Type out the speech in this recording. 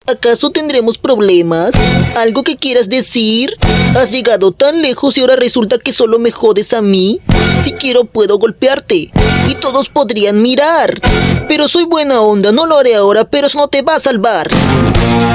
¿Acaso tendremos problemas? ¿Algo que quieras decir? ¿Has llegado tan lejos y ahora resulta que solo me jodes a mí? Si quiero puedo golpearte y todos podrían mirar. Pero soy buena onda, no lo haré ahora, pero eso no te va a salvar.